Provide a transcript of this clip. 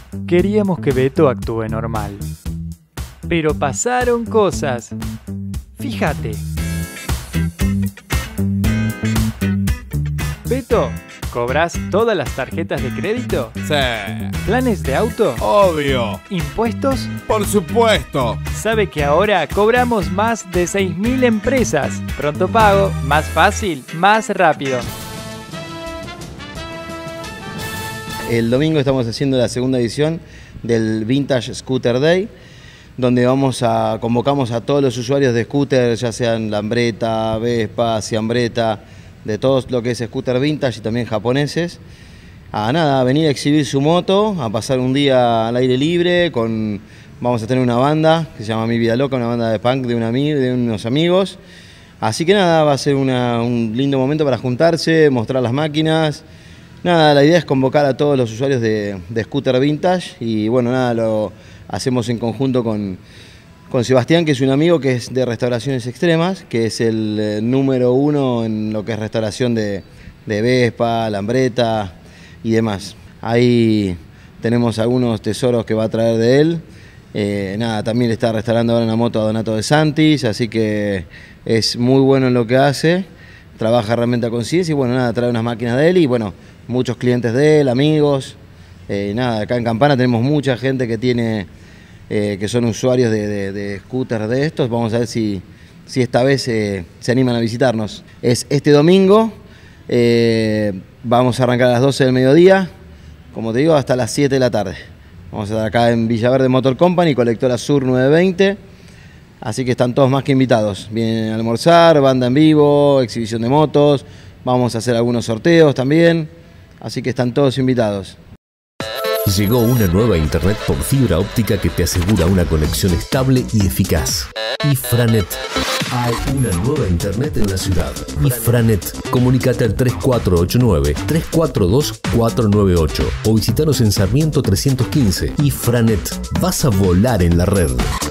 Queríamos que Beto actúe normal. Pero pasaron cosas. Fíjate. Beto, ¿cobras todas las tarjetas de crédito? Sí. ¿Planes de auto? Obvio. ¿Impuestos? Por supuesto. Sabe que ahora cobramos más de 6.000 empresas. Pronto pago, más fácil, más rápido. El domingo estamos haciendo la segunda edición del Vintage Scooter Day, donde convocamos a todos los usuarios de scooter, ya sean Lambretta, Vespa, Ciambretta, de todo lo que es scooter vintage y también japoneses, a venir a exhibir su moto, a pasar un día al aire libre. Vamos a tener una banda que se llama Mi Vida Loca, una banda de punk de unos amigos. Así que va a ser un lindo momento para juntarse, mostrar las máquinas. La idea es convocar a todos los usuarios de scooter vintage y lo hacemos en conjunto con Sebastián, que es un amigo que es de Restauraciones Extremas, que es el número 1 en lo que es restauración de Vespa, Lambretta y demás. Ahí tenemos algunos tesoros que va a traer de él. También le está restaurando ahora una moto a Donato de Santis, así que es muy bueno en lo que hace, trabaja realmente a conciencia y trae unas máquinas de él y muchos clientes de él, amigos. Acá en Campana tenemos mucha gente que son usuarios de scooters de estos. Vamos a ver si esta vez se animan a visitarnos. Es este domingo, vamos a arrancar a las 12 del mediodía, como te digo, hasta las 7 de la tarde. Vamos a estar acá en Villaverde Motor Company, Colectora Sur 920, así que están todos más que invitados. Vienen a almorzar, banda en vivo, exhibición de motos, vamos a hacer algunos sorteos también, así que están todos invitados. Llegó una nueva internet por fibra óptica que te asegura una conexión estable y eficaz. Ifranet. Hay una nueva internet en la ciudad. Ifranet. Comunícate al 3489-342-498 o visitanos en Sarmiento 315. Ifranet. Vas a volar en la red.